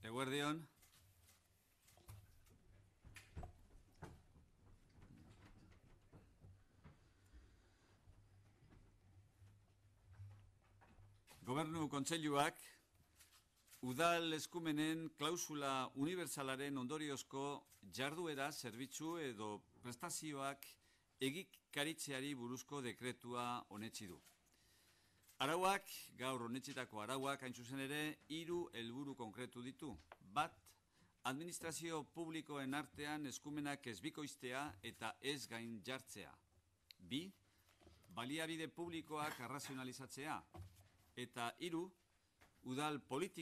Eguerdion. Gobernu Kontseiluak udal eskumenen klausula unibertsalaren ondoriozko jarduera, zerbitzu edo prestazioak egikaritzeari buruzko dekretua onetsi du. Arauak, gaur onetsitako arauak, hain zuzen ere, 3 helburu konkretu ditu. Bat, administrazio publikoen artean eskumenak ez bikoiztea eta ez gain jartzea. 2, baliabide publikoak arrazionalizatzea. Eta 3, udal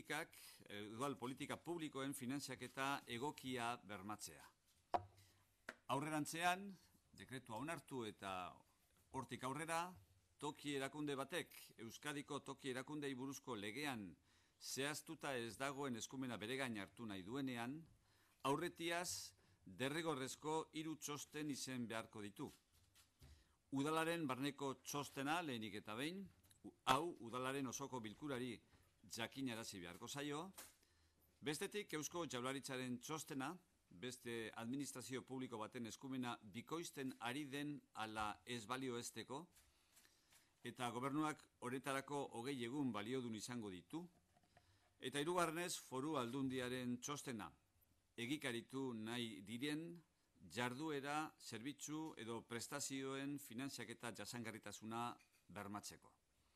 politika publikoen finanziaketa egokia bermatzea. Aurrerantzean, dekretua onartu eta hortik aurrera, toki erakunde batek, Euskadiko toki erakundei buruzko legean zehaztuta ez dagoen eskumena bere gain hartu nahi duenean, aurretiaz derrigorrezko 3 txosten izen beharko ditu. Udalaren barneko txostena lehenik eta behin, hau udalaren osoko bilkurari jakinarazi beharko zaio, bestetik Eusko Jaurlaritzaren txostena, beste administrazio publiko baten eskumena bikoizten ari den ala ez balioesteko, eta gobernuak horretarako 20 egun baliodun izango ditu, eta hirugarrenez foru aldundiaren txostena, egikaritu nahi diren jarduera, zerbitzu edo prestazioen finanziaketa jasangarritasuna bermatzeko.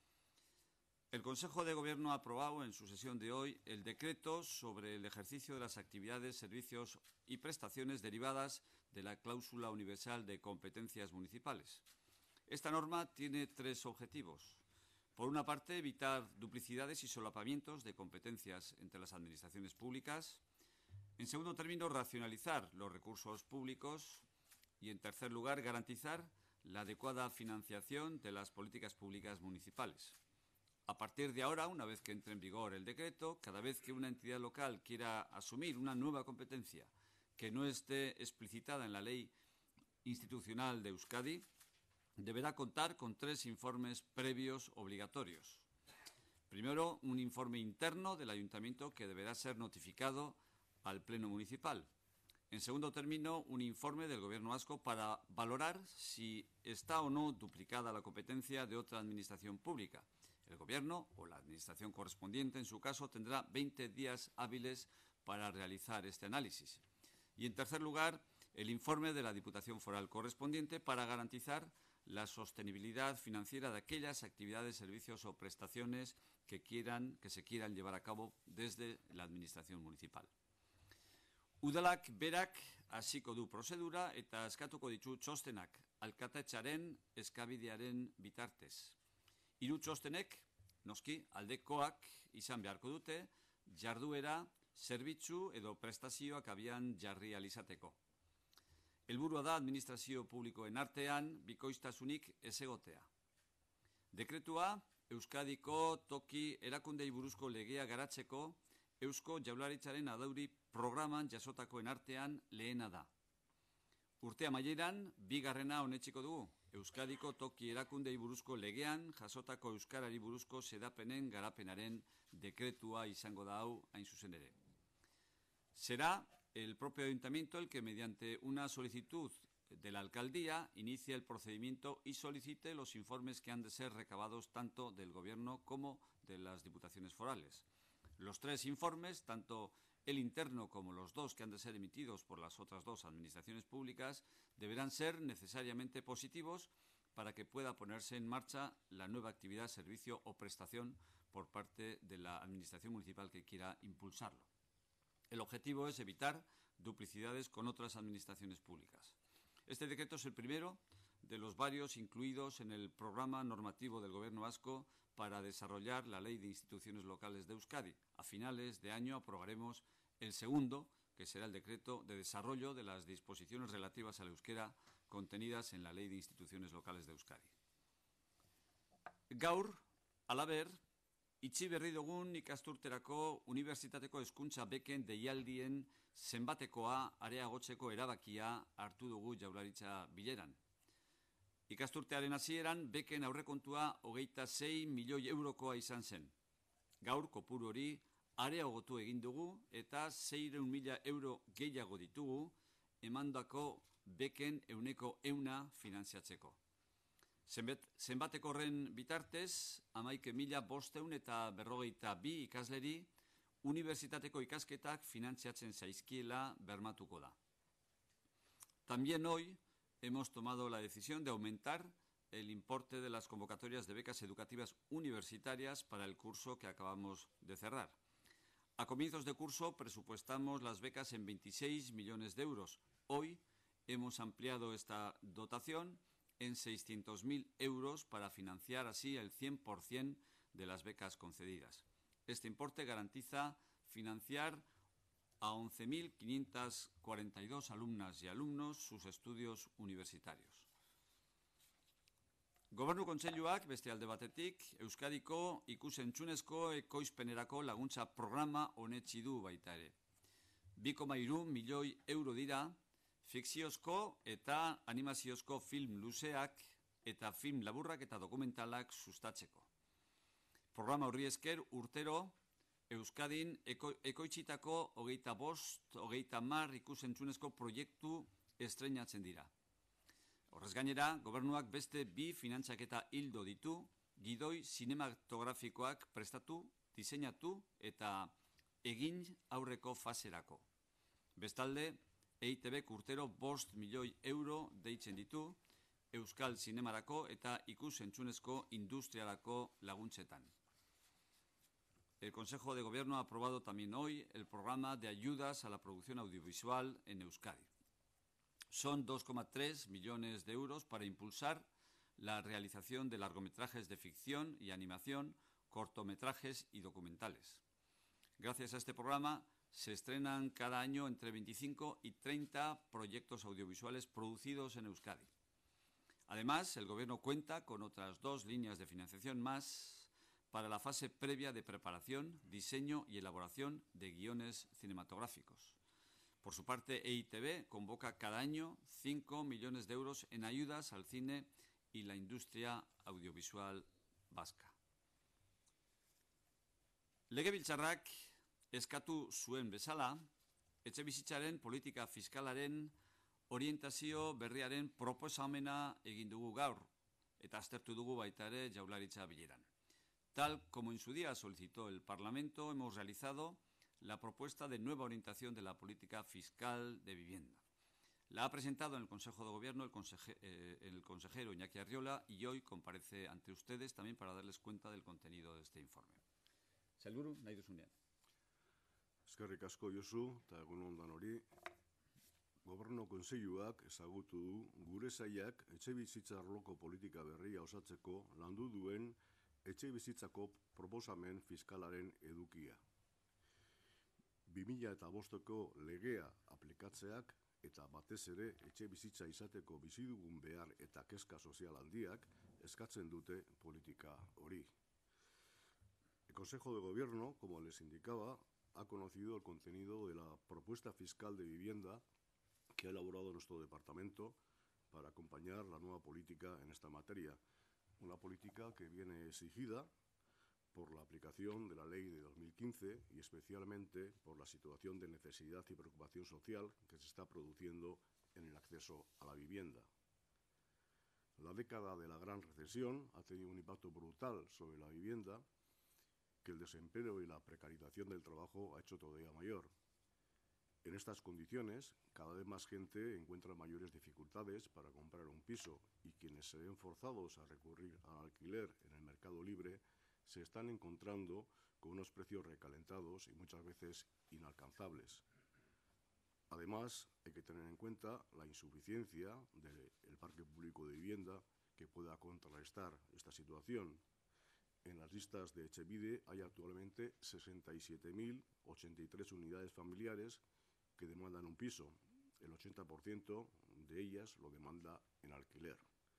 El Consejo de Gobierno ha aprobado en su sesión de hoy el decreto sobre el ejercicio de las actividades, servicios y prestaciones derivadas de la cláusula universal de competencias municipales. Esta norma tiene 3 objetivos. Por una parte, evitar duplicidades y solapamientos de competencias entre las administraciones públicas. En segundo término, racionalizar los recursos públicos. Y en tercer lugar, garantizar la adecuada financiación de las políticas públicas municipales. A partir de ahora, una vez que entre en vigor el decreto, cada vez que una entidad local quiera asumir una nueva competencia que no esté explicitada en la ley institucional de Euskadi, deberá contar con 3 informes previos obligatorios. Primero, un informe interno del ayuntamiento que deberá ser notificado al Pleno Municipal. En segundo término, un informe del Gobierno vasco para valorar si está o no duplicada la competencia de otra administración pública. El Gobierno o la administración correspondiente, en su caso, tendrá 20 días hábiles para realizar este análisis. Y en tercer lugar, el informe de la Diputación Foral correspondiente para garantizar la sostenibilidad financiera de aquellas actividades, servicios o prestaciones que se quieran llevar a cabo desde la Administración municipal. Udalak berak hasiko du prozedura eta eskatuko ditu txostenak alkatetxaren eskabidearen bitartez. 3 txostenek, noski, aldekoak izan beharko dute, jarduera, zerbitzu edo prestazioak abian jarri alizateko. Helburua da administrazio publikoen artean bikoiztasunik ez egotea. Dekretua, Euskadiko toki erakundei buruzko legea garatzeko Eusko Jaurlaritzaren adauri programan jasotakoen artean lehena da. Urte amaieran, 2. onetsiko dugu, Euskadiko toki erakundei buruzko legean jasotako euskarari buruzko xedapenen garapenaren dekretua izango da hau hain zuzen ere. Será el propio ayuntamiento el que mediante una solicitud de la alcaldía inicie el procedimiento y solicite los informes que han de ser recabados tanto del Gobierno como de las diputaciones forales. Los 3 informes, tanto el interno como los 2 que han de ser emitidos por las otras 2 administraciones públicas, deberán ser necesariamente positivos para que pueda ponerse en marcha la nueva actividad, servicio o prestación por parte de la administración municipal que quiera impulsarlo. El objetivo es evitar duplicidades con otras administraciones públicas. Este decreto es el primero de los varios incluidos en el programa normativo del Gobierno vasco para desarrollar la Ley de Instituciones Locales de Euskadi. A finales de año aprobaremos el segundo, que será el decreto de desarrollo de las disposiciones relativas al euskera contenidas en la Ley de Instituciones Locales de Euskadi. Gaur, halaber, itxi berri dugun ikasturterako unibertsitateko hezkuntza beken deialdien zenbatekoa areagotzeko erabakia hartu dugu Jaurlaritza bileran. Ikasturtearen hasieran beken aurrekontua 26 milioi eurokoa izan zen. Gaur kopuru hori areagotu egin dugu eta 600.000 euro gehiago ditugu emandako beken 100% finantziatzeko. Zenbateko horren bitartez, 11.552 ikasleri unibertsitateko ikasketak finantziatzen zaizkiela bermatuko da. También hoy hemos tomado la decisión de aumentar el importe de las convocatorias de becas educativas universitarias para el curso que acabamos de cerrar. A comienzos de curso presupuestamos las becas en 26 millones de euros. Hoy hemos ampliado esta dotación en 600.000 euros para financiar así el 100% de las becas concedidas. Este importe garantiza financiar a 11.542 alumnas y alumnos sus estudios universitarios. Gobernu Kontseiluak beste alde batetik, Euskadiko ikus-entzunezko ekoizpenerako laguntza programa onetsi du baita ere. 2,3 milioi euro dira, fikziozko eta animaziozko film luzeak eta film laburrak eta dokumentalak sustatzeko. Programa horri esker urtero Euskadin ekoitzitako 25-30 ikus-entzunezko proiektu estreinatzen dira. Horrez gainera, gobernuak beste 2 finantzaketa hildo ditu, gidoi sinematografikoak prestatu, diseinatu eta egin aurreko faserako. Bestalde, EITBek urtero 5 milioi euro deitzen ditu, euskal zinemarako eta ikus-entzunezko industriarako laguntzetan. El Consejo de Gobierno ha aprobado también hoy el programa de ayudas a la producción audiovisual en Euskadi. Son 2,3 millones de euros para impulsar la realización de largometrajes de ficción y animación, cortometrajes y documentales. Gracias a este programa se estrenan cada año entre 25 y 30 proyectos audiovisuales producidos en Euskadi. Además, el Gobierno cuenta con otras 2 líneas de financiación más para la fase previa de preparación, diseño y elaboración de guiones cinematográficos. Por su parte, EITB convoca cada año 5 millones de euros en ayudas al cine y la industria audiovisual vasca. Legebiltzarrak eskatu zuen bezala, etxebizitzaren politika fiskalaren orientazio berriaren proposamena egin dugu gaur, eta aztertu dugu baita ere Jaurlaritza bileran. Tal como en su día solicitó el Parlamento, hemos realizado la propuesta de nueva orientación de la política fiscal de vivienda. La ha presentado en el Consejo de Gobierno el consejero Iñaki Arriola y hoy comparece ante ustedes también para darles cuenta del contenido de este informe. Sailburu, nahi duzunean. Eskerrik asko Josu, eta egun on danori. Gobernu Kontseiluak ezagutu du gure sailak etxebizitza arloko politika berria osatzeko landu duen etxebizitzako proposamen fiskalaren edukia. 2005ko legea aplikatzeak eta batez ere etxebizitza izateko bizi dugun behar eta kezka sozial handiak eskatzen dute politika hori. El Consejo de Gobierno, como les indicaba, ha conocido el contenido de la propuesta fiscal de vivienda que ha elaborado nuestro departamento para acompañar la nueva política en esta materia. Una política que viene exigida por la aplicación de la ley de 2015 y especialmente por la situación de necesidad y preocupación social que se está produciendo en el acceso a la vivienda. La década de la gran recesión ha tenido un impacto brutal sobre la vivienda que el desempleo y la precarización del trabajo ha hecho todavía mayor. En estas condiciones, cada vez más gente encuentra mayores dificultades para comprar un piso y quienes se ven forzados a recurrir al alquiler en el mercado libre se están encontrando con unos precios recalentados y muchas veces inalcanzables. Además, hay que tener en cuenta la insuficiencia del parque público de vivienda que pueda contrarrestar esta situación. En las listas de Etxebide hay actualmente 67.083 unidades familiares que demandan un piso. El 80% de ellas lo demanda en alquiler.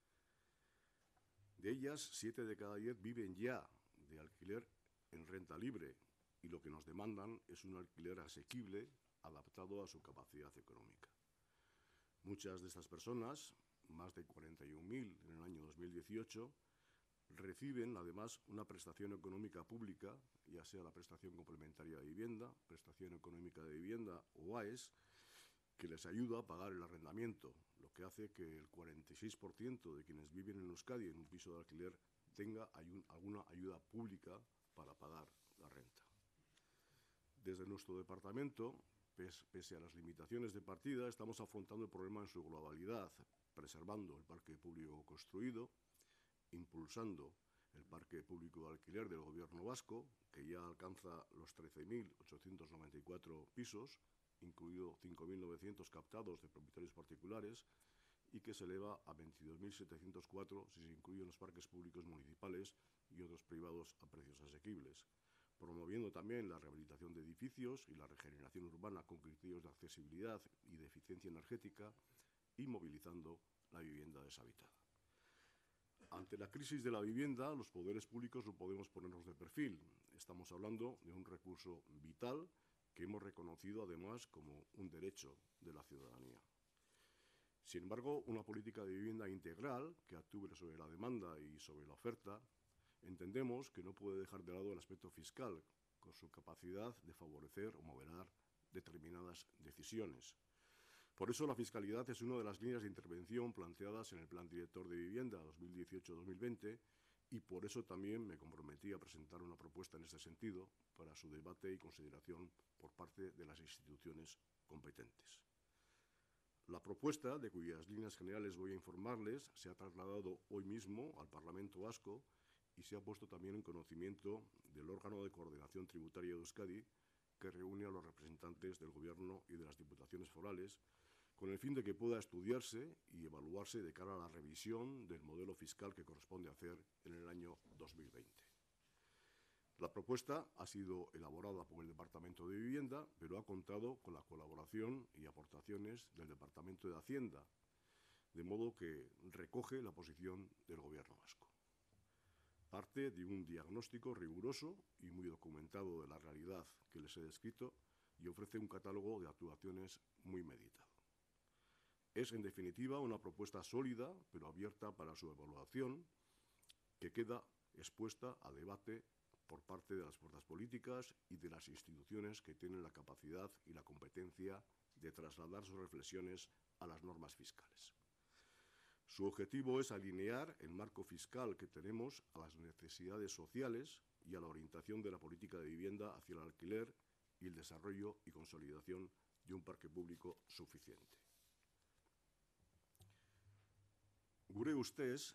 De ellas, 7 de cada 10 viven ya de alquiler en renta libre y lo que nos demandan es un alquiler asequible adaptado a su capacidad económica. Muchas de estas personas, más de 41.000 en el año 2018, reciben además una prestación económica pública, ya sea la prestación complementaria de vivienda, prestación económica de vivienda o AES, que les ayuda a pagar el arrendamiento, lo que hace que el 46% de quienes viven en Euskadi en un piso de alquiler tenga alguna ayuda pública para pagar la renta. Desde nuestro departamento, pese a las limitaciones de partida, estamos afrontando el problema en su globalidad, preservando el parque público construido, impulsando el parque público de alquiler del Gobierno vasco, que ya alcanza los 13.894 pisos, incluido 5.900 captados de propietarios particulares, y que se eleva a 22.704 si se incluyen los parques públicos municipales y otros privados a precios asequibles, promoviendo también la rehabilitación de edificios y la regeneración urbana con criterios de accesibilidad y de eficiencia energética, y movilizando la vivienda deshabitada. Ante la crisis de la vivienda, los poderes públicos no podemos ponernos de perfil. Estamos hablando de un recurso vital que hemos reconocido además como un derecho de la ciudadanía. Sin embargo, una política de vivienda integral que actúe sobre la demanda y sobre la oferta, entendemos que no puede dejar de lado el aspecto fiscal, con su capacidad de favorecer o moderar determinadas decisiones. Por eso la fiscalidad es una de las líneas de intervención planteadas en el Plan Director de Vivienda 2018-2020, y por eso también me comprometí a presentar una propuesta en este sentido para su debate y consideración por parte de las instituciones competentes. La propuesta, de cuyas líneas generales voy a informarles, se ha trasladado hoy mismo al Parlamento Vasco y se ha puesto también en conocimiento del órgano de coordinación tributaria de Euskadi, que reúne a los representantes del Gobierno y de las diputaciones forales, con el fin de que pueda estudiarse y evaluarse de cara a la revisión del modelo fiscal que corresponde hacer en el año 2020. La propuesta ha sido elaborada por el Departamento de Vivienda, pero ha contado con la colaboración y aportaciones del Departamento de Hacienda, de modo que recoge la posición del Gobierno vasco. Parte de un diagnóstico riguroso y muy documentado de la realidad que les he descrito y ofrece un catálogo de actuaciones muy meditado. Es, en definitiva, una propuesta sólida, pero abierta para su evaluación, que queda expuesta a debate por parte de las fuerzas políticas y de las instituciones que tienen la capacidad y la competencia de trasladar sus reflexiones a las normas fiscales. Su objetivo es alinear el marco fiscal que tenemos a las necesidades sociales y a la orientación de la política de vivienda hacia el alquiler y el desarrollo y consolidación de un parque público suficiente. Gure ustez,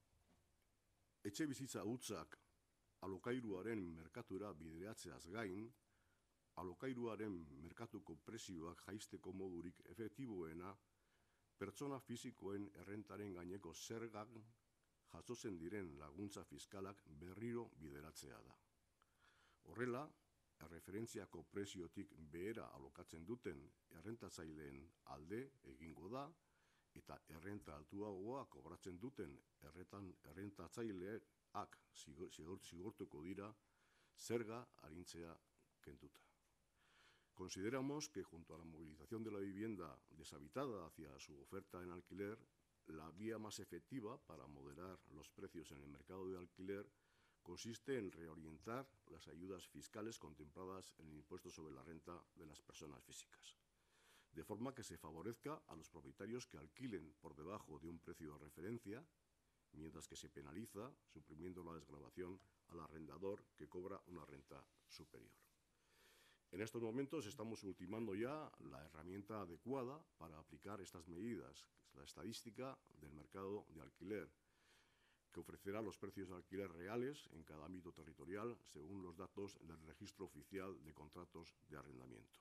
etxebizitza hutsak alokairuaren merkatura bideratzeaz gain, alokairuaren merkatuko prezioak jaisteko modurik efektiboena pertsona fisikoen errentaren gaineko zergak jasotzen diren laguntza fiskalak berriro bideratzea da. Horrela, erreferentziako preziotik behera alokatzen duten errentatzaileen alde egingo da, eta errenta altuagoa kobratzen duten errentatzaileak zigortuko dira zerga arintzea kenduta. Consideramos que, junto a la movilización de la vivienda deshabitada hacia su oferta en alquiler, la vía más efectiva para moderar los precios en el mercado de alquiler consiste en reorientar las ayudas fiscales contempladas en el impuesto sobre la renta de las personas físicas, de forma que se favorezca a los propietarios que alquilen por debajo de un precio de referencia, mientras que se penaliza, suprimiendo la desgravación, al arrendador que cobra una renta superior. En estos momentos estamos ultimando ya la herramienta adecuada para aplicar estas medidas, que es la estadística del mercado de alquiler, que ofrecerá los precios de alquiler reales en cada ámbito territorial según los datos del Registro Oficial de Contratos de Arrendamiento.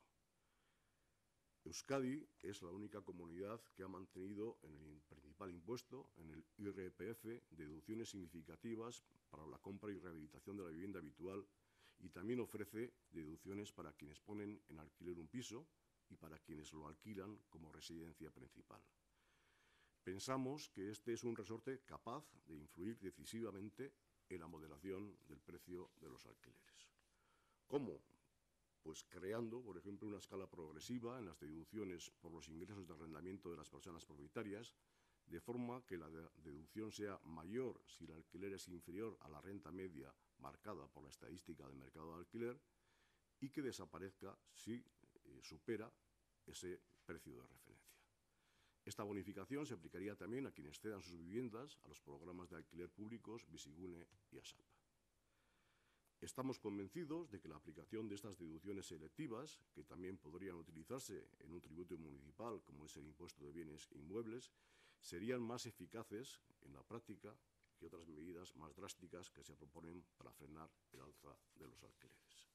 Euskadi es la única comunidad que ha mantenido en el principal impuesto, en el IRPF, deducciones significativas para la compra y rehabilitación de la vivienda habitual, y también ofrece deducciones para quienes ponen en alquiler un piso y para quienes lo alquilan como residencia principal. Pensamos que este es un resorte capaz de influir decisivamente en la moderación del precio de los alquileres. ¿Cómo? Pues creando, por ejemplo, una escala progresiva en las deducciones por los ingresos de arrendamiento de las personas propietarias, de forma que la deducción sea mayor si el alquiler es inferior a la renta media marcada por la estadística del mercado de alquiler y que desaparezca si supera ese precio de referencia. Esta bonificación se aplicaría también a quienes cedan sus viviendas a los programas de alquiler públicos Bizigune y ASAP. Estamos convencidos de que la aplicación de estas deducciones selectivas, que también podrían utilizarse en un tributo municipal como es el impuesto de bienes inmuebles, serían más eficaces en la práctica que otras medidas más drásticas que se proponen para frenar el alza de los alquileres.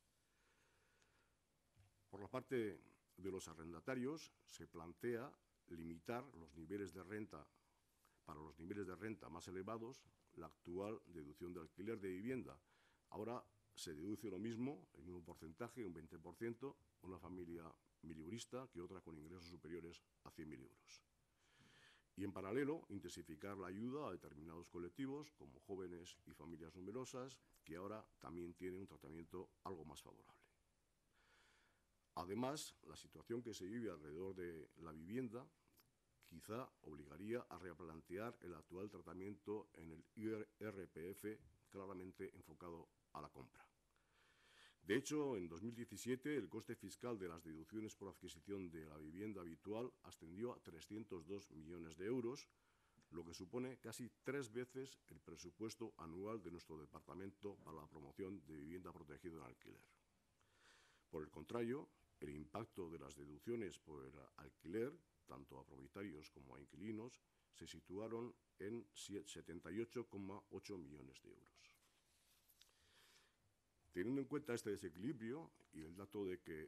Por la parte de los arrendatarios, se plantea limitar los niveles de renta. Para los niveles de renta más elevados, la actual deducción de alquiler de vivienda. Ahora se deduce lo mismo, el mismo porcentaje, un 20%, una familia milieurista que otra con ingresos superiores a 100.000 euros. Y en paralelo, intensificar la ayuda a determinados colectivos, como jóvenes y familias numerosas, que ahora también tienen un tratamiento algo más favorable. Además, la situación que se vive alrededor de la vivienda quizá obligaría a replantear el actual tratamiento en el IRPF, claramente enfocado a la compra. De hecho, en 2017 el coste fiscal de las deducciones por adquisición de la vivienda habitual ascendió a 302 millones de euros, lo que supone casi 3 veces el presupuesto anual de nuestro departamento para la promoción de vivienda protegida en alquiler. Por el contrario, el impacto de las deducciones por el alquiler, tanto a propietarios como a inquilinos, se situaron en 78,8 millones de euros. Teniendo en cuenta este desequilibrio y el dato de que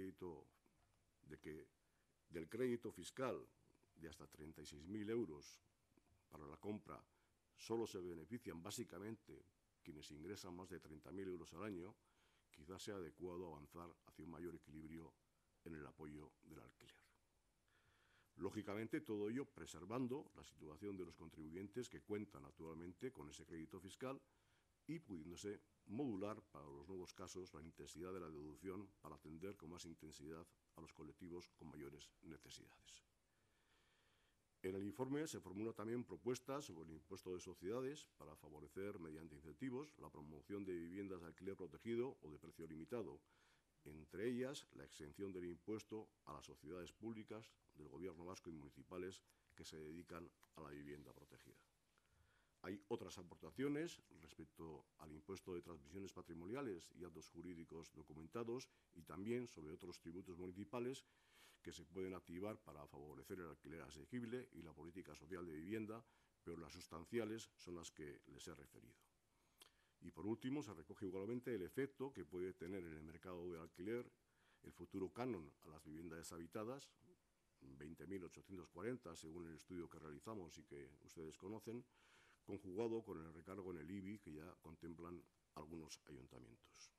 del crédito fiscal de hasta 36.000 euros para la compra solo se benefician básicamente quienes ingresan más de 30.000 euros al año, quizás sea adecuado avanzar hacia un mayor equilibrio en el apoyo del alquiler. Lógicamente, todo ello preservando la situación de los contribuyentes que cuentan actualmente con ese crédito fiscal y pudiéndose modular para los nuevos casos la intensidad de la deducción para atender con más intensidad a los colectivos con mayores necesidades. En el informe se formulan también propuestas sobre el impuesto de sociedades para favorecer, mediante incentivos, la promoción de viviendas de alquiler protegido o de precio limitado, entre ellas la exención del impuesto a las sociedades públicas del Gobierno vasco y municipales que se dedican a la vivienda protegida. Hay otras aportaciones respecto al impuesto de transmisiones patrimoniales y actos jurídicos documentados y también sobre otros tributos municipales que se pueden activar para favorecer el alquiler asequible y la política social de vivienda, pero las sustanciales son las que les he referido. Y por último, se recoge igualmente el efecto que puede tener en el mercado del alquiler el futuro canon a las viviendas deshabitadas, 20.840 según el estudio que realizamos y que ustedes conocen, conjugado con el recargo en el IBI que ya contemplan algunos ayuntamientos.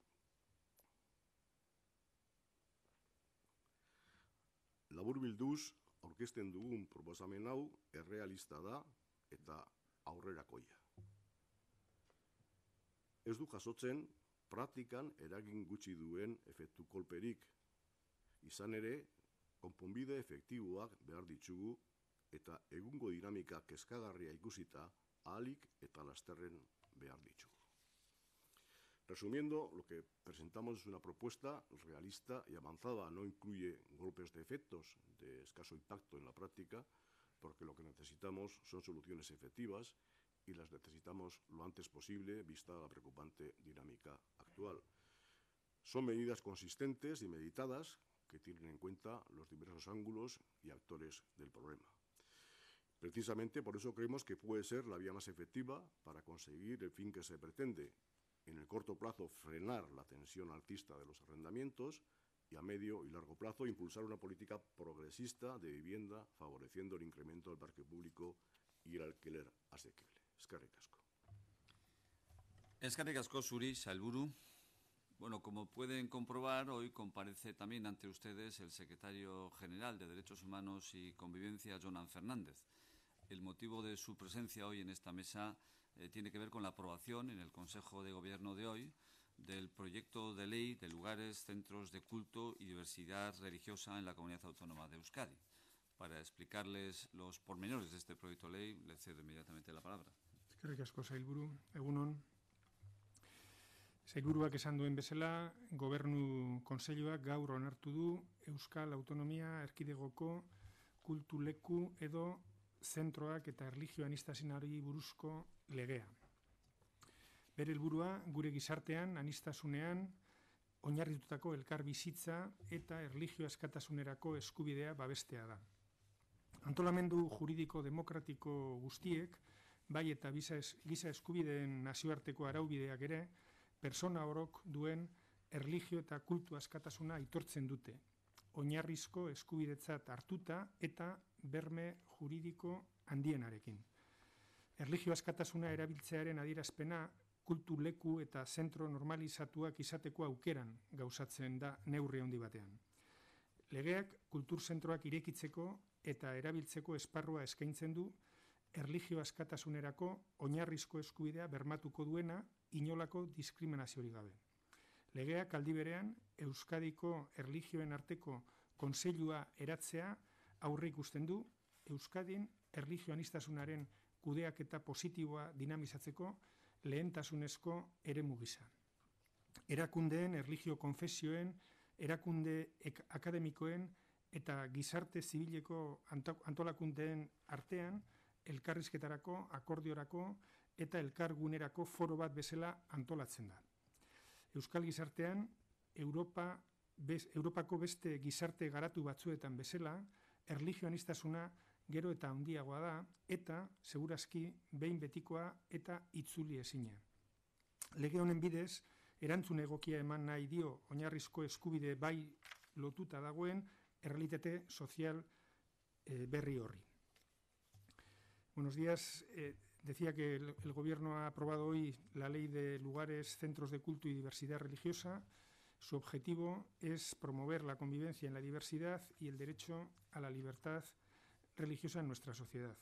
Laburbilduz, aurkezten dugun proposamen hau errealista da eta aurrerakoia. Ez du jasotzen praktikan eragin gutxi duen efektu kolperik. Izan ere, konponbide efektiboak behar ditugu eta egungo dinamika kezkagarria ikusita ahalik eta lasterren behar ditugu. Resumiendo, lo que presentamos es una propuesta realista y avanzada. No incluye golpes de efectos de escaso impacto en la práctica, porque lo que necesitamos son soluciones efectivas y las necesitamos lo antes posible, vista la preocupante dinámica actual. Son medidas consistentes y meditadas que tienen en cuenta los diversos ángulos y actores del problema. Precisamente por eso creemos que puede ser la vía más efectiva para conseguir el fin que se pretende. En el corto plazo, frenar la tensión alcista de los arrendamientos y a medio y largo plazo, impulsar una política progresista de vivienda, favoreciendo el incremento del parque público y el alquiler asequible. Eskerrik asko. Eskerrik asko zuri, sailburu. Bueno, como pueden comprobar, hoy comparece también ante ustedes el secretario general de Derechos Humanos y Convivencia, Jonan Fernández. El motivo de su presencia hoy en esta mesa tiene que ver con la aprobación en el Consejo de Gobierno de hoy del proyecto de ley de lugares, centros de culto y diversidad religiosa en la Comunidad Autónoma de Euskadi. para explicarles los pormenores de este proyecto de ley, le cedo inmediatamente la palabra. Eskerrik asko, sailburu, egunon. Sailburuak esan duen bezala, Gobernu Kontseiluak gaur onartu du Euskal Autonomia Erkidegoko kultu leku edo zentroak eta erlijio aniztasunari buruzko legea. Bere helburua gure gizartean aniztasunean oinarritutako elkar bizitza eta erlijio askatasunerako eskubidea babestea da. Antolamendu juridiko demokratiko guztiek, bai eta giza eskubideen nazioarteko araubideak ere, persona orok duen erlijio eta kultu askatasuna aitortzen dute, oinarrizko eskubidetzat hartuta eta berme juridiko handienarekin. Erlijio askatasuna erabiltzearen adierazpena kultu leku eta zentro normalizatuak izateko aukeran gauzatzen da neurri handi batean. Legeak kulturzentroak irekitzeko eta erabiltzeko esparrua eskaintzen du erlijio askatasunerako oinarrizko eskubidea bermatuko duena inolako diskriminaziorik gabe. Legeak aldi berean Euskadiko erlijioen arteko kontseilua eratzea aurre ikusten du Euskadin erlijio aniztasunaren kudeaketa positiboa dinamizatzeko lehentasunezko eremu gisa. Erakundeen, erlijio konfesioen, erakunde akademikoen eta gizarte zibileko antolakundeen artean elkarrizketarako, akordiorako eta elkargunerako foro bat bezala antolatzen da. Euskal gizartean, Europako beste gizarte garatu batzuetan bezala, erlijio aniztasuna gero eta handiagoa da eta, segurazki, behin betikoa eta itzuli ezina. Lege honen bidez, erantzun egokia eman nahi dio oinarrizko eskubide bai lotuta dagoen errealitate sozial berri horri. Buenos días. Decía que el Gobierno ha aprobado hoy la Ley de Lugares, Centros de Culto y Diversidad Religiosa. Su objetivo es promover la convivencia en la diversidad y el derecho a la libertad religiosa en nuestra sociedad.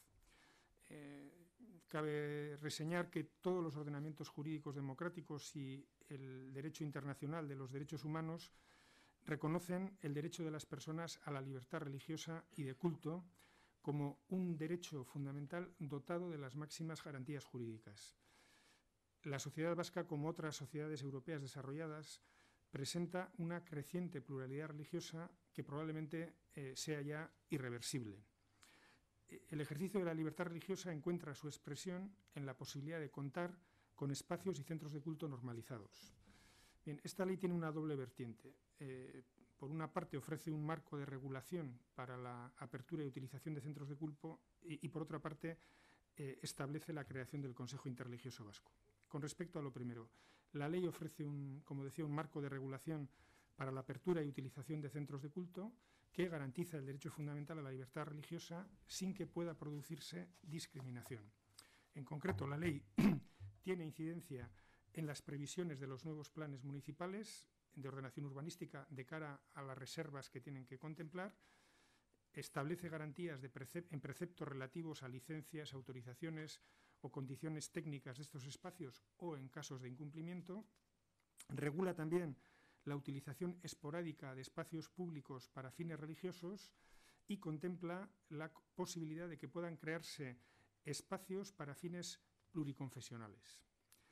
Cabe reseñar que todos los ordenamientos jurídicos democráticos y el derecho internacional de los derechos humanos reconocen el derecho de las personas a la libertad religiosa y de culto como un derecho fundamental dotado de las máximas garantías jurídicas. La sociedad vasca, como otras sociedades europeas desarrolladas, presenta una creciente pluralidad religiosa que probablemente sea ya irreversible. El ejercicio de la libertad religiosa encuentra su expresión en la posibilidad de contar con espacios y centros de culto normalizados. Bien, esta ley tiene una doble vertiente. Por una parte, ofrece un marco de regulación para la apertura y utilización de centros de culto y por otra parte, establece la creación del Consejo Interreligioso Vasco. Con respecto a lo primero, la ley ofrece, como decía, un marco de regulación para la apertura y utilización de centros de culto que garantiza el derecho fundamental a la libertad religiosa sin que pueda producirse discriminación. En concreto, la ley tiene incidencia en las previsiones de los nuevos planes municipales de ordenación urbanística de cara a las reservas que tienen que contemplar, establece garantías en preceptos relativos a licencias, autorizaciones o condiciones técnicas de estos espacios o en casos de incumplimiento, regula también la utilización esporádica de espacios públicos para fines religiosos y contempla la posibilidad de que puedan crearse espacios para fines pluriconfesionales.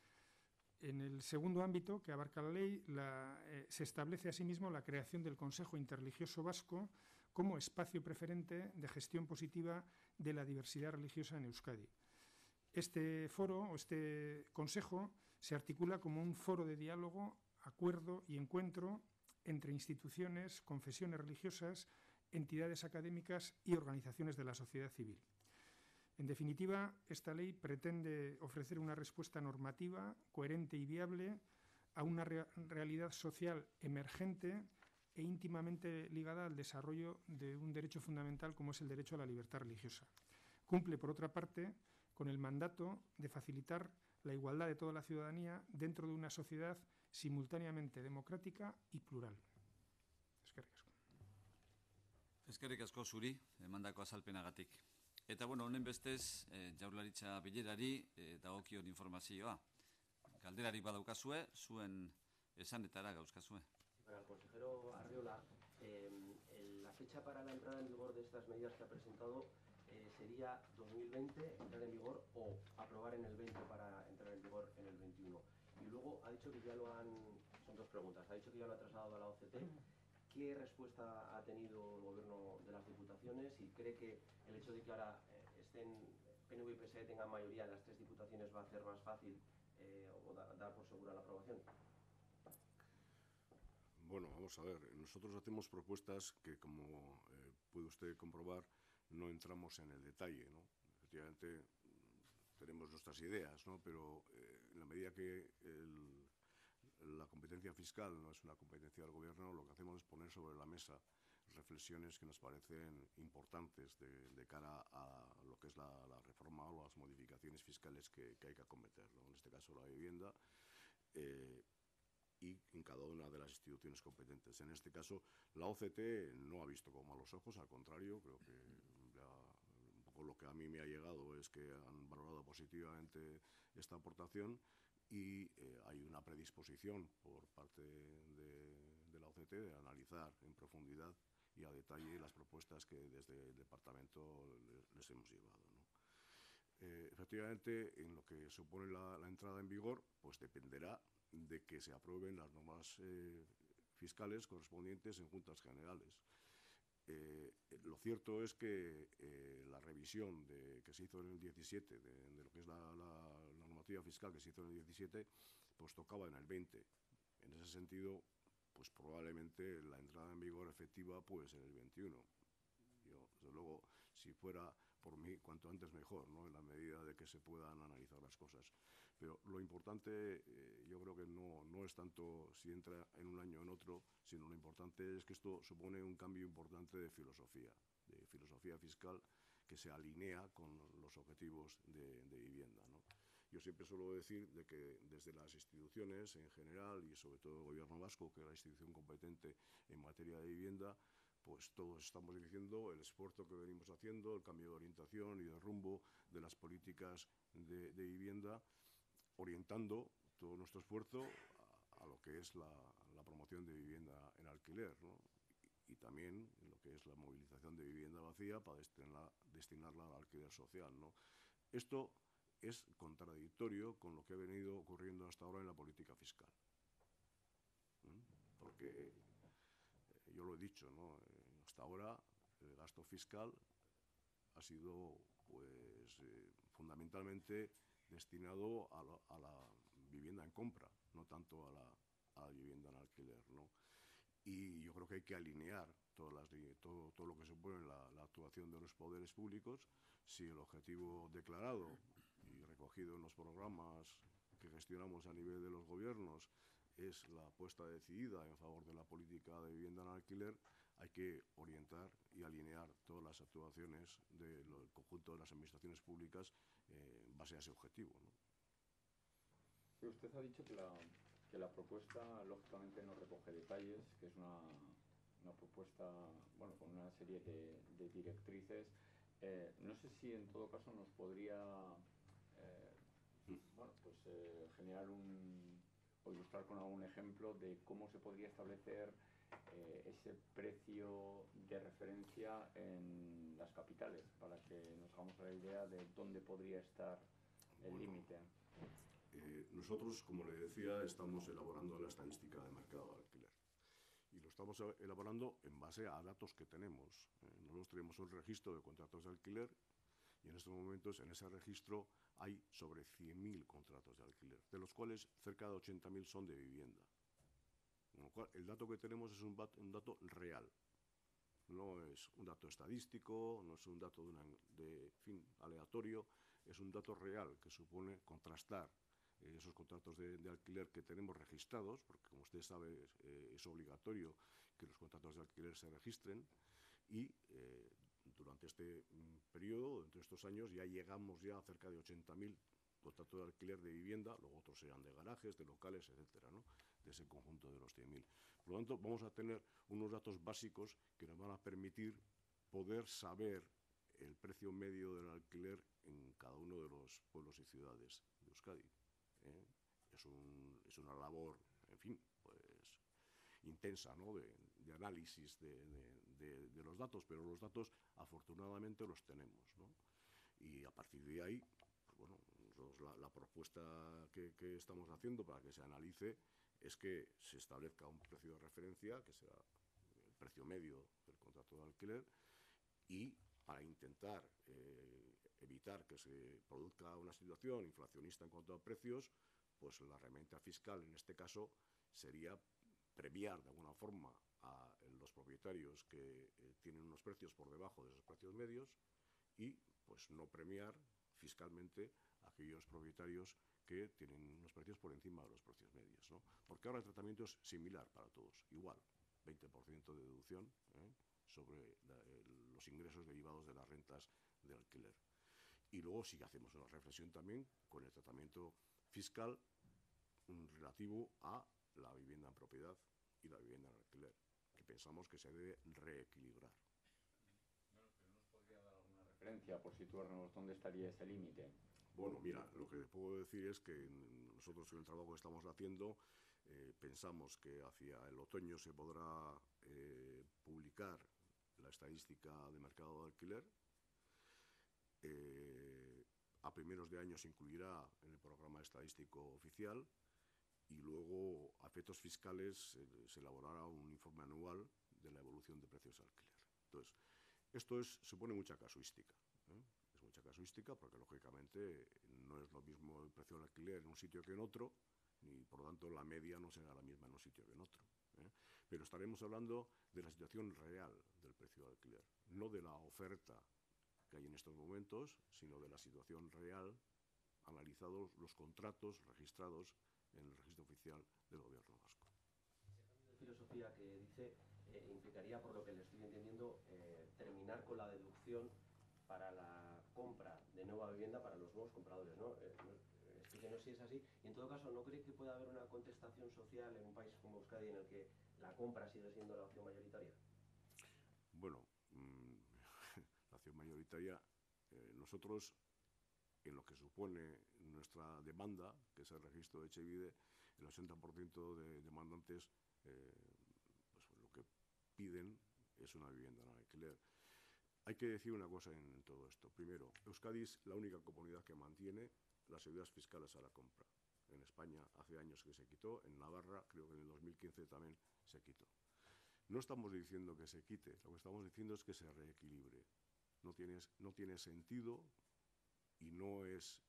En el segundo ámbito que abarca la ley, se establece asimismo la creación del Consejo Interreligioso Vasco como espacio preferente de gestión positiva de la diversidad religiosa en Euskadi. Este foro o este consejo se articula como un foro de diálogo, acuerdo y encuentro entre instituciones, confesiones religiosas, entidades académicas y organizaciones de la sociedad civil. En definitiva, esta ley pretende ofrecer una respuesta normativa, coherente y viable a una realidad social emergente e íntimamente ligada al desarrollo de un derecho fundamental como es el derecho a la libertad religiosa. Cumple, por otra parte, con el mandato de facilitar la igualdad de toda la ciudadanía dentro de una sociedad simultáneamente democrática y plural. Eskerrik asko. Eskerrik asko zuri, emandako azalpenagatik. Eta, bueno, honen bestez, Jaurlaritza bilerari dagokion informazioa. Galderari badaukazue, zuen esanetara gauzkazue. Para el consejero Arriola, la fecha para la entrada en vigor de estas medidas que ha presentado sería 2020 entrar en vigor o aprobar en el 20 para entrar en vigor en el 21. Y luego ha dicho que ya lo han... Son dos preguntas. Ha dicho que ya lo ha trasladado a la OCT. ¿Qué respuesta ha tenido el gobierno de las diputaciones? ¿Y cree que el hecho de que ahora estén PNV y PSE tengan mayoría en las tres diputaciones va a hacer más fácil o dar por segura la aprobación? Bueno, vamos a ver. Nosotros hacemos propuestas que, como puede usted comprobar, no entramos en el detalle, ¿no? Efectivamente, tenemos nuestras ideas, ¿no? Pero en la medida que la competencia fiscal no es una competencia del Gobierno, lo que hacemos es poner sobre la mesa reflexiones que nos parecen importantes de cara a lo que es la reforma o las modificaciones fiscales que hay que acometer, ¿no? En este caso, la vivienda, y en cada una de las instituciones competentes. En este caso, la OCT no ha visto con malos ojos, al contrario, creo que un poco lo que a mí me ha llegado es que han valorado positivamente esta aportación y hay una predisposición por parte de la OCT de analizar en profundidad y a detalle las propuestas que desde el departamento les hemos llevado, ¿no? Efectivamente, en lo que supone la entrada en vigor, pues dependerá de que se aprueben las normas fiscales correspondientes en Juntas Generales. Lo cierto es que la revisión que se hizo en el 17, de lo que es la normativa fiscal que se hizo en el 17, pues tocaba en el 20. En ese sentido, pues probablemente la entrada en vigor efectiva pues en el 21. Yo, desde luego, si fuera por mí, cuanto antes mejor, ¿no? En la medida de que se puedan analizar las cosas. Pero lo importante, yo creo que no es tanto si entra en un año o en otro, sino lo importante es que esto supone un cambio importante de filosofía fiscal que se alinea con los objetivos de vivienda, ¿no? Yo siempre suelo decir de que desde las instituciones en general y sobre todo el Gobierno vasco, que es la institución competente en materia de vivienda, pues todos estamos diciendo el esfuerzo que venimos haciendo, el cambio de orientación y de rumbo de las políticas de vivienda, orientando todo nuestro esfuerzo a lo que es la promoción de vivienda en alquiler, ¿no? Y también en lo que es la movilización de vivienda vacía para destinarla al alquiler social, ¿no? Esto es contradictorio con lo que ha venido ocurriendo hasta ahora en la política fiscal. Porque yo lo he dicho, ¿no? Hasta ahora el gasto fiscal ha sido pues fundamentalmente destinado a la vivienda en compra, no tanto a la vivienda en alquiler, ¿no? Y yo creo que hay que alinear todo lo que supone la actuación de los poderes públicos. Si el objetivo declarado y recogido en los programas que gestionamos a nivel de los gobiernos es la apuesta decidida en favor de la política de vivienda en alquiler, hay que orientar y alinear todas las actuaciones del conjunto de las administraciones públicas en base a ese objetivo, ¿no? Sí, usted ha dicho que la propuesta lógicamente no recoge detalles, que es una propuesta, bueno, con una serie de directrices. No sé si en todo caso nos podría bueno, pues, generar o ilustrar con algún ejemplo de cómo se podría establecer ese precio de referencia en las capitales, para que nos hagamos la idea de dónde podría estar el límite. Nosotros, como le decía, estamos elaborando la estadística de mercado de alquiler. Y lo estamos elaborando en base a datos que tenemos. Nosotros tenemos un registro de contratos de alquiler y en estos momentos en ese registro hay sobre 100.000 contratos de alquiler, de los cuales cerca de 80.000 son de vivienda. Con lo cual, el dato que tenemos es un dato real. No es un dato estadístico, no es un dato de aleatorio, es un dato real que supone contrastar esos contratos de alquiler que tenemos registrados, porque como usted sabe es obligatorio que los contratos de alquiler se registren, y durante este periodo, entre estos años, ya llegamos a cerca de 80.000 contratos de alquiler de vivienda, luego otros serán de garajes, de locales, etcétera, ¿no? De ese conjunto de los 100.000. Por lo tanto, vamos a tener unos datos básicos que nos van a permitir poder saber el precio medio del alquiler en cada uno de los pueblos y ciudades de Euskadi. Es una labor, en fin, pues intensa, ¿no? de análisis de de los datos, pero los datos afortunadamente los tenemos, ¿no? Y a partir de ahí, pues bueno, la propuesta que estamos haciendo para que se analice es que se establezca un precio de referencia, que será el precio medio del contrato de alquiler, y para intentar evitar que se produzca una situación inflacionista en cuanto a precios, pues la herramienta fiscal en este caso sería premiar de alguna forma a los propietarios que tienen unos precios por debajo de esos precios medios y pues no premiar fiscalmente a aquellos propietarios que tienen unos precios por encima de los precios medios, ¿no? Porque ahora el tratamiento es similar para todos, igual, 20% de deducción sobre los ingresos derivados de las rentas de alquiler. Y luego sí que hacemos una reflexión también con el tratamiento fiscal relativo a la vivienda en propiedad y la vivienda en alquiler, que pensamos que se debe reequilibrar. Bueno, pero ¿nos podría dar alguna referencia por situarnos dónde estaría ese límite? Bueno, mira, lo que puedo decir es que nosotros en el trabajo que estamos haciendo pensamos que hacia el otoño se podrá publicar la estadística de mercado de alquiler. A primeros de año se incluirá en el programa estadístico oficial y luego a efectos fiscales se elaborará un informe anual de la evolución de precios de alquiler. Entonces, esto supone mucha casuística, ¿eh? Es mucha casuística porque, lógicamente, no es lo mismo el precio del alquiler en un sitio que en otro, y por lo tanto la media no será la misma en un sitio que en otro, ¿eh? Pero estaremos hablando de la situación real del precio del alquiler, no de la oferta que hay en estos momentos, sino de la situación real, analizados los contratos registrados en el registro oficial del Gobierno vasco. Ese cambio de filosofía que dice implicaría, por lo que le estoy entendiendo, terminar con la deducción para la compra de nueva vivienda para los nuevos compradores, ¿no? Explíquenos si es así. Y en todo caso, ¿no cree que pueda haber una contestación social en un país como Euskadi en el que la compra sigue siendo la opción mayoritaria? Bueno, la opción mayoritaria, nosotros, en lo que supone nuestra demanda, que es el registro de Etxebide, el 80% de demandantes pues lo que piden es una vivienda en alquiler. Hay que decir una cosa en todo esto. Primero, Euskadi es la única comunidad que mantiene las ayudas fiscales a la compra. En España hace años que se quitó, en Navarra creo que en el 2015 también se quitó. No estamos diciendo que se quite, lo que estamos diciendo es que se reequilibre. No tiene sentido y no es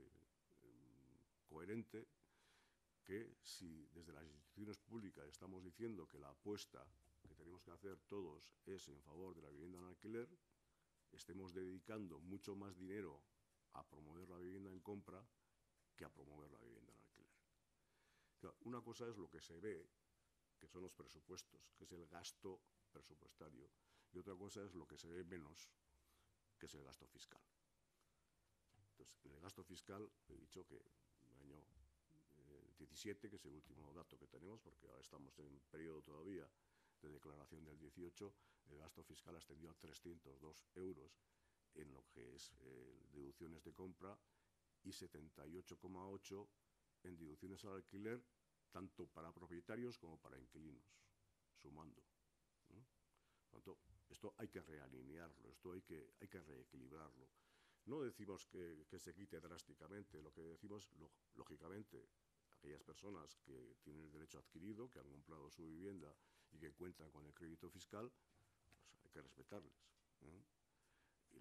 coherente que si desde las instituciones públicas estamos diciendo que la apuesta que tenemos que hacer todos es en favor de la vivienda en alquiler, estemos dedicando mucho más dinero a promover la vivienda en compra que a promover la vivienda en alquiler. Claro, una cosa es lo que se ve, que son los presupuestos, que es el gasto presupuestario, y otra cosa es lo que se ve menos, que es el gasto fiscal. Entonces, en el gasto fiscal he dicho que en el año 17, que es el último dato que tenemos, porque ahora estamos en periodo todavía de declaración del 18, el gasto fiscal ascendió a 302 euros en lo que es deducciones de compra y 78,8 en deducciones al alquiler, tanto para propietarios como para inquilinos, sumando. Por tanto, esto hay que realinearlo, esto hay que reequilibrarlo. No decimos que se quite drásticamente, lo que decimos, lógicamente, aquellas personas que tienen el derecho adquirido, que han comprado su vivienda y que cuentan con el crédito fiscal, pues hay que respetarles, ¿eh? Y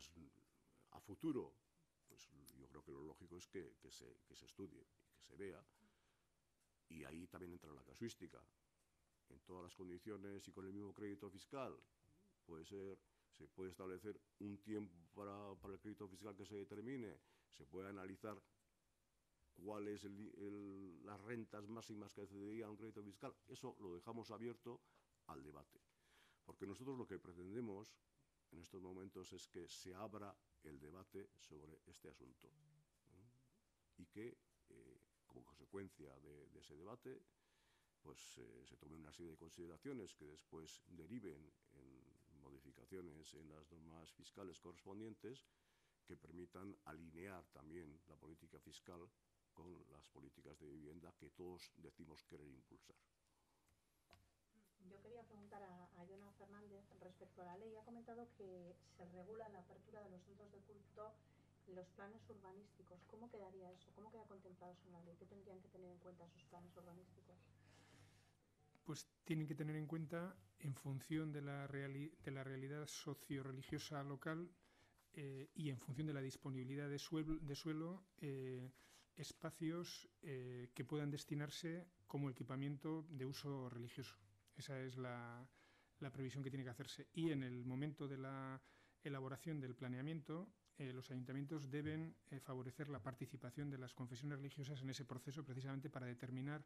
a futuro, pues yo creo que lo lógico es que se estudie y que se vea, y ahí también entra la casuística. En todas las condiciones y con el mismo crédito fiscal, se puede establecer un tiempo para el crédito fiscal que se determine, se puede analizar cuáles las rentas máximas que accedería a un crédito fiscal. Eso lo dejamos abierto al debate, porque nosotros lo que pretendemos en estos momentos es que se abra el debate sobre este asunto, ¿eh? Y que como consecuencia de ese debate pues se tomen una serie de consideraciones que después deriven en modificaciones en las normas fiscales correspondientes que permitan alinear también la política fiscal con las políticas de vivienda que todos decimos querer impulsar. Yo quería preguntar a Yona Fernández respecto a la ley. Ha comentado que se regula la apertura de los centros de culto, los planes urbanísticos. ¿Cómo quedaría eso? ¿Cómo queda contemplado eso en la ley? ¿Qué tendrían que tener en cuenta esos planes urbanísticos? Pues tienen que tener en cuenta, en función de la realidad socio-religiosa local y en función de la disponibilidad de suelo, espacios que puedan destinarse como equipamiento de uso religioso. Esa es la previsión que tiene que hacerse. Y en el momento de la elaboración del planeamiento, los ayuntamientos deben favorecer la participación de las confesiones religiosas en ese proceso, precisamente para determinar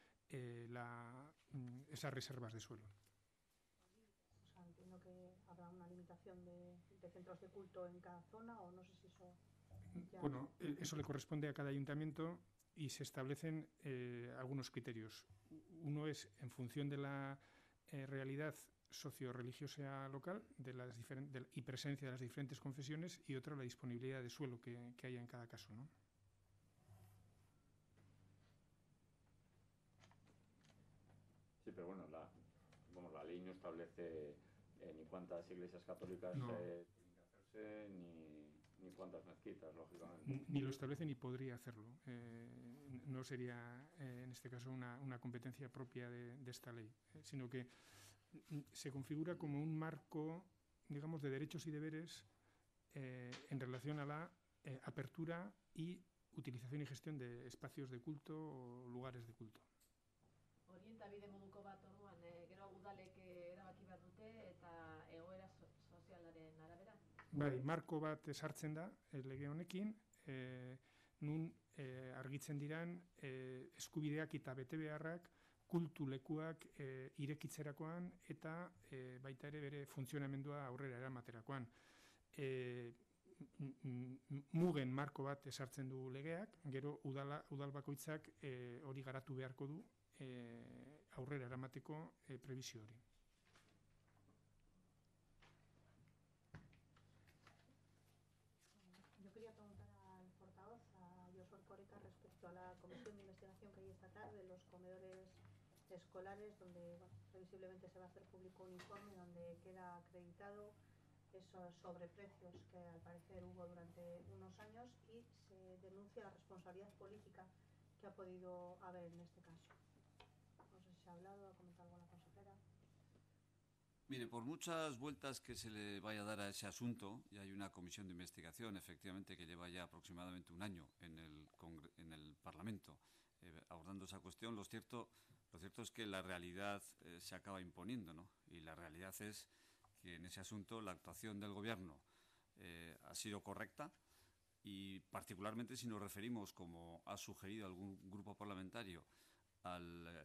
esas reservas de suelo. O sea, entiendo que habrá una limitación de centros de culto en cada zona, o no sé si eso... Bueno, eso le corresponde a cada ayuntamiento y se establecen algunos criterios. Uno es en función de la realidad socio-religiosa local y presencia de las diferentes confesiones, y otro la disponibilidad de suelo que haya en cada caso, ¿no? Sí, pero bueno, la ley no establece ni cuántas iglesias católicas no. Tienen que hacerse, ni cuántas mezquitas, lógicamente. Ni lo establece ni podría hacerlo. No sería, en este caso, una competencia propia de esta ley, sino que se configura como un marco, digamos, de derechos y deberes en relación a la apertura y utilización y gestión de espacios de culto o lugares de culto. Orientabide moduko bat orduan, gero udalek erabaki behar dute eta egoera sozialaren arabera. Bai, marko bat sartzen da lege honekin, nun argitzen diran eskubideak eta betebeharrak kultu lekuak irekitzerakoan eta baita ere bere funtzionamendua aurrera eramaterakoan. Mugen marko bat esartzen du legeak, gero udal bakoitzak hori garatu beharko du aurrera eramateko prebizio hori. Yo quería preguntar al portavoz, a Josu Erkoreka, respecto a la comisión de investigación que hay esta tarde, los comedores escolares, donde previsiblemente se va a hacer público un informe donde queda acreditado esos sobreprecios que al parecer hubo durante unos años, y se denuncia la responsabilidad política que ha podido haber en este caso. No sé si se ha hablado, ha comentado algo la consejera. Mire, por muchas vueltas que se le vaya a dar a ese asunto, y hay una comisión de investigación, efectivamente, que lleva ya aproximadamente un año en el Parlamento abordando esa cuestión, lo cierto es que la realidad se acaba imponiendo, ¿no? Y la realidad es que en ese asunto la actuación del Gobierno ha sido correcta, y particularmente si nos referimos, como ha sugerido algún grupo parlamentario, al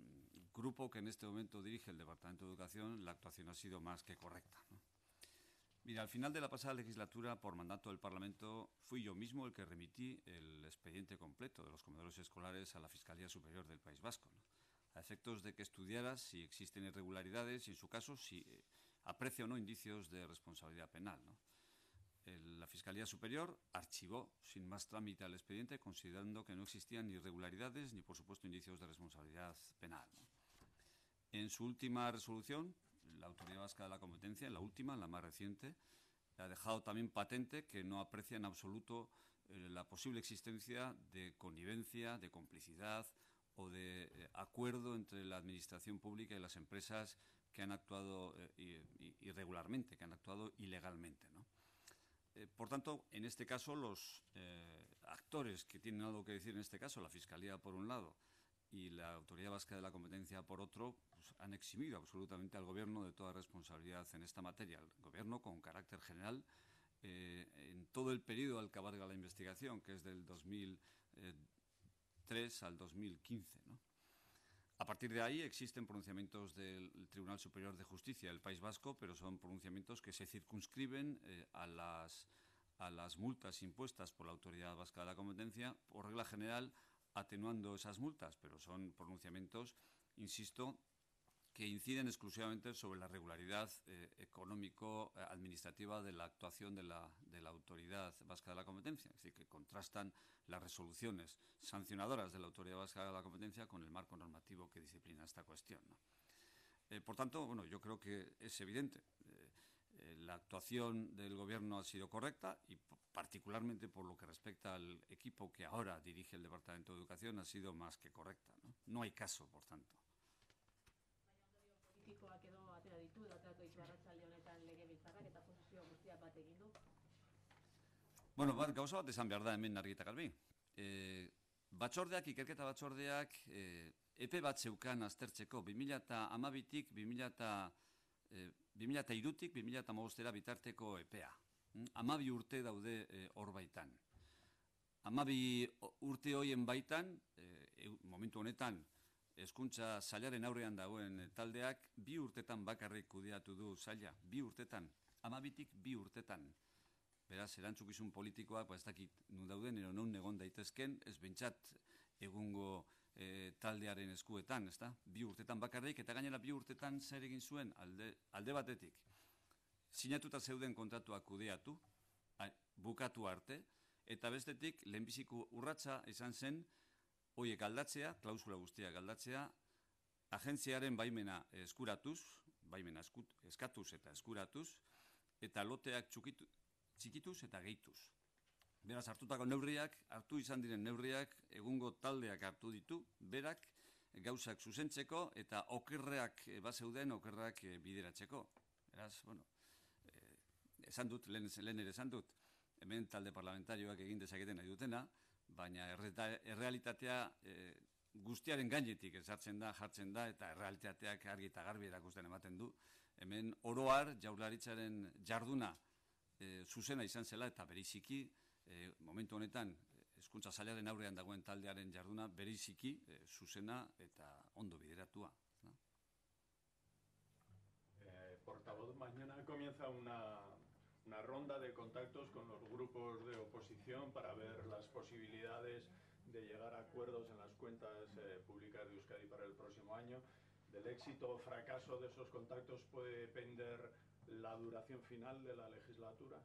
grupo que en este momento dirige el Departamento de Educación, la actuación ha sido más que correcta, ¿no? Mira, al final de la pasada legislatura, por mandato del Parlamento, fui yo mismo el que remití el expediente completo de los comedores escolares a la Fiscalía Superior del País Vasco, ¿no? A efectos de que estudiara si existen irregularidades y, en su caso, si aprecia o no indicios de responsabilidad penal, ¿no? La Fiscalía Superior archivó sin más trámite el expediente, considerando que no existían ni irregularidades ni, por supuesto, indicios de responsabilidad penal, ¿no? En su última resolución, la Autoridad Vasca de la Competencia, la última, la más reciente, ha dejado también patente que no aprecia en absoluto la posible existencia de connivencia, de complicidad o de acuerdo entre la Administración Pública y las empresas que han actuado irregularmente, que han actuado ilegalmente, ¿no? Por tanto, en este caso, los actores que tienen algo que decir en este caso, la Fiscalía por un lado y la Autoridad Vasca de la Competencia por otro, pues han eximido absolutamente al Gobierno de toda responsabilidad en esta materia. El Gobierno, con carácter general, en todo el periodo al que abarca la investigación, que es del 2003 al 2015, ¿no? A partir de ahí existen pronunciamientos del Tribunal Superior de Justicia del País Vasco, pero son pronunciamientos que se circunscriben a las multas impuestas por la Autoridad Vasca de la Competencia, por regla general atenuando esas multas, pero son pronunciamientos, insisto, que inciden exclusivamente sobre la regularidad económico-administrativa de la actuación de la Autoridad Vasca de la Competencia, es decir, que contrastan las resoluciones sancionadoras de la Autoridad Vasca de la Competencia con el marco normativo que disciplina esta cuestión, ¿no? Por tanto, bueno, yo creo que es evidente. La actuación del Gobierno ha sido correcta y particularmente por lo que respecta al equipo que ahora dirige el Departamento de Educación ha sido más que correcta. No hay caso, por tanto. Politikoak edo atera ditu arratsalde honetan legebiltzarrak eta posizio guztiak bat egin du. Bueno, gauza bat esan behar da hemen argi eta garbi. Ikerketa batzordeak epe bat zeukan aztertzeko 2012-tik 2003-tik 2015 bitarteko epea. 12 urte daude hor baitan. 12 urte horien baitan, momentu honetan, hezkuntza sailaren aurrean dagoen taldeak 2 urtetan bakarrik kudeatu du saila. 2 urtetan, 12tik 2 urtetan. Beraz, erantzukizun politikoak, ez dakit nun dauden, ero non egon daitezken, ez bentsat egungo taldearen eskuetan, ez da? 2 urtetan bakarrik, eta gainera 2 urtetan zer egin zuen alde batetik. Sinatuta zeuden kontratuak kudeatu, bukatu arte, eta bestetik, lehenbiziko urratsa izan zen, horiek aldatzea, klausula guztiak aldatzea, agentziaren baimena eskuratuz, baimena eskatuz eta eskuratuz, eta loteak txikituz eta gehituz. Beraz, hartu izan diren neurriak, egungo taldeak hartu ditu, berak gauzak zuzentzeko eta okerrak bazeuden okerrak bideratzeko. Beraz, bueno, lehen ere esan dut, hemen talde parlamentarioak egin dezaketen nahi dutena, baina errealitatea guztiaren gainetik jartzen da, eta errealitateak argi eta garbi erakusten ematen du. Hemen oroar jaurlaritzaren jarduna zuzena izan zela eta bereziki momentu honetan hezkuntza sailaren aurrean dagoen taldearen jarduna bereziki zuzena eta ondo bideratua. Portavoz, mañana comienza una ronda de contactos con los grupos de oposición para ver las posibilidades de llegar a acuerdos en las cuentas públicas de Euskadi para el próximo año. Del éxito o fracaso de esos contactos puede depender la duración final de la legislatura.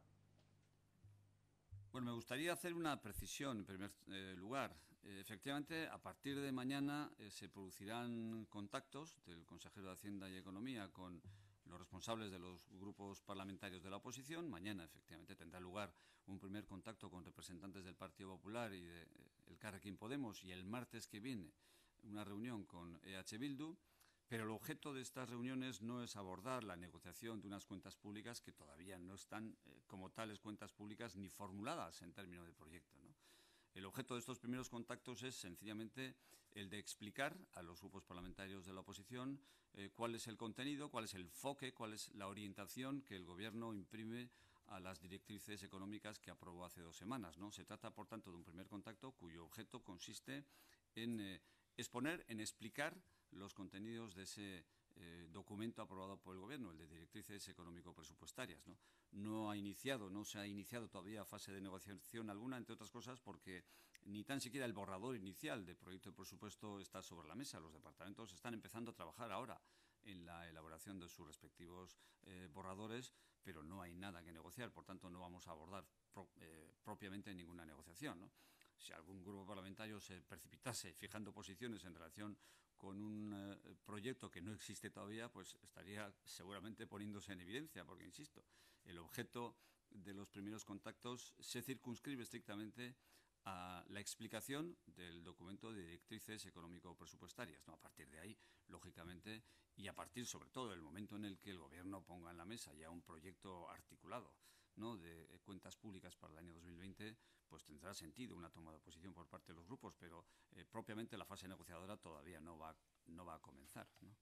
Bueno, me gustaría hacer una precisión en primer lugar. Efectivamente, a partir de mañana se producirán contactos del consejero de Hacienda y Economía con los responsables de los grupos parlamentarios de la oposición. Mañana, efectivamente, tendrá lugar un primer contacto con representantes del Partido Popular y de Elkarrekin Podemos, y el martes que viene una reunión con EH Bildu. Pero el objeto de estas reuniones no es abordar la negociación de unas cuentas públicas que todavía no están como tales cuentas públicas ni formuladas en términos de proyecto, ¿no? El objeto de estos primeros contactos es sencillamente el de explicar a los grupos parlamentarios de la oposición cuál es el contenido, cuál es el enfoque, cuál es la orientación que el Gobierno imprime a las directrices económicas que aprobó hace 2 semanas, ¿no? Se trata, por tanto, de un primer contacto cuyo objeto consiste en exponer, en explicar los contenidos de ese documento aprobado por el Gobierno, el de directrices económico-presupuestarias, ¿no? No se ha iniciado todavía fase de negociación alguna, entre otras cosas porque ni tan siquiera el borrador inicial del proyecto de presupuesto está sobre la mesa. Los departamentos están empezando a trabajar ahora en la elaboración de sus respectivos borradores, pero no hay nada que negociar, por tanto no vamos a abordar propiamente ninguna negociación, ¿no? Si algún grupo parlamentario se precipitase fijando posiciones en relación con un proyecto que no existe todavía, pues estaría seguramente poniéndose en evidencia, porque, insisto, el objeto de los primeros contactos se circunscribe estrictamente a la explicación del documento de directrices económico-presupuestarias, ¿no? A partir de ahí, lógicamente, y a partir sobre todo del momento en el que el Gobierno ponga en la mesa ya un proyecto articulado, ¿no?, de cuentas públicas para el año 2020, pues tendrá sentido una toma de posición por parte de los grupos, pero propiamente la fase negociadora todavía no va a comenzar, ¿no?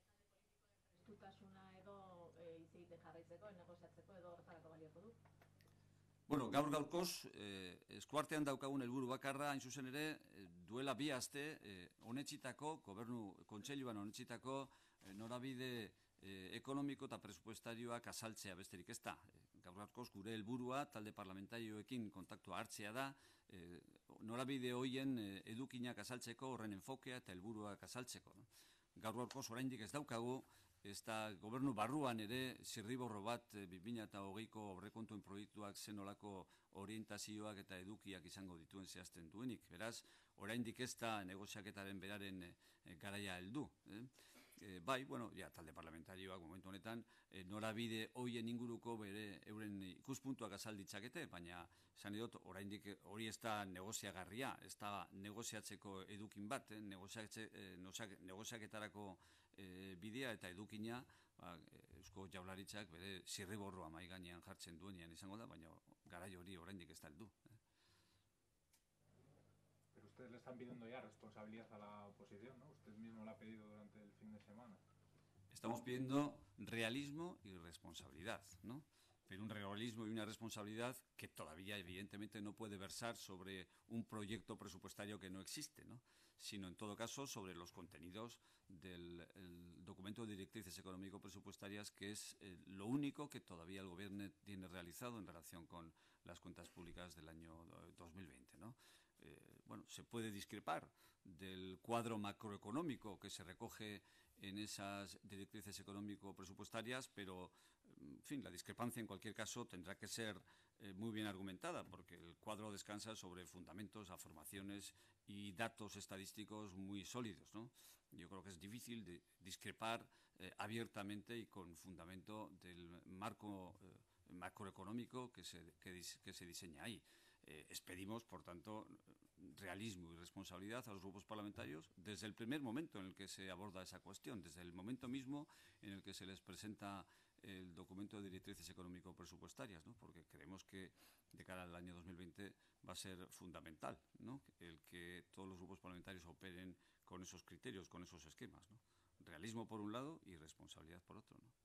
Bueno, gaur-gaurkoz, eskuartean daukagun helburu bakarra, hain zuzen ere, duela 2 aste, onetsitako, Gobernu Kontseiluan onetsitako norabide ekonomiko eta presupuestarioak azaltzea besterik ez da. Gaur-gaurkoz gure helburua talde parlamentarioekin kontaktua hartzea da, norabide horien edukinak azaltzeko, horren enfokea eta helburuak azaltzeko, no? Gaur-gaurkoz oraindik ez daukagu, ez da Gobernu barruan ere zirriborro bat 2020ko aurrekontuen proiektuak zenolako orientazioak eta edukiak izango dituen zehazten duenik. Beraz, oraindik ez da negoziaketaren beraren garaia heldu. Bai, bueno, talde parlamentarioak momentu honetan norabide hoien inguruko euren ikuspuntuak azalditzakete, baina esan dut, oraindik hori ez da negoziagarria, ez da negoziatzeko edukin bat, negoziaketarako bidea eta edukina Eusko Jaurlaritzak bere zirriborroa mahai gainean jartzen duenean izango da, baina garai hori oraindik ez da heldu. Pero ustedes le están pidiendo ya responsabilidad a la oposición, ¿no? Usted mismo la ha pedido durante el fin de semana. Estamos pidiendo realismo y responsabilidad, ¿no? Pero un realismo y una responsabilidad que todavía evidentemente no puede versar sobre un proyecto presupuestario que no existe, ¿no? Sino en todo caso sobre los contenidos del documento de directrices económico-presupuestarias, que es lo único que todavía el Gobierno tiene realizado en relación con las cuentas públicas del año 2020, ¿no? Bueno, se puede discrepar del cuadro macroeconómico que se recoge en esas directrices económico-presupuestarias, pero, en fin, la discrepancia en cualquier caso tendrá que ser muy bien argumentada, porque el cuadro descansa sobre fundamentos, afirmaciones y datos estadísticos muy sólidos, ¿no? Yo creo que es difícil de discrepar abiertamente y con fundamento del marco macroeconómico que se diseña ahí. Pedimos, por tanto, realismo y responsabilidad a los grupos parlamentarios desde el primer momento en el que se aborda esa cuestión, desde el momento mismo en el que se les presenta el documento de directrices económico-presupuestarias, ¿no? Porque creemos que de cara al año 2020 va a ser fundamental, ¿no? El que todos los grupos parlamentarios operen con esos criterios, con esos esquemas, ¿no? Realismo por un lado y responsabilidad por otro, ¿no?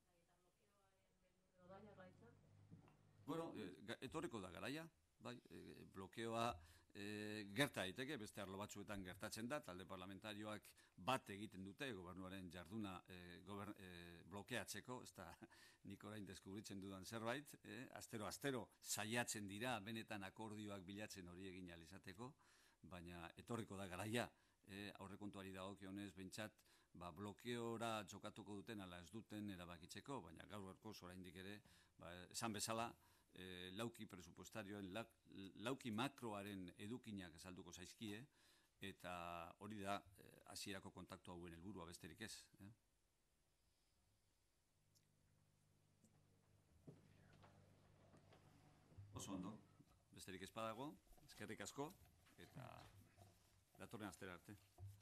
Bueno, etorriko da garaia, bai, blokeoa gerta daiteke, beste arlo batzuetan gertatzen da, talde parlamentarioak bat egiten dute gobernuaren jarduna blokeatzeko, ez da nik orain deskubritzen dudan zerbait, astero saiatzen dira benetan akordioak bilatzen hori egin ahal izateko, baina etorriko da garaia, aurrekontuari dagokionez behintzat blokeora jokatuko duten ala ez duten erabakitzeko, baina gaur gaurkoz oraindik ere, esan bezala, lauki presupuestarioen, lauki makroaren edukinak azalduko zaizkie, eta hori da hasierako kontaktu hauen helburua besterik ez. Oso ondo, besterik ez badago, eskerrik asko, eta datorren astera arte.